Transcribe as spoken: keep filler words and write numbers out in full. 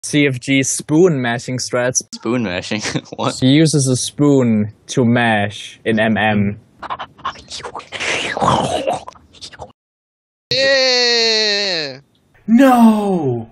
C F G spoon mashing strats. Spoon mashing? What? She uses a spoon to mash in M M. Yeah! No!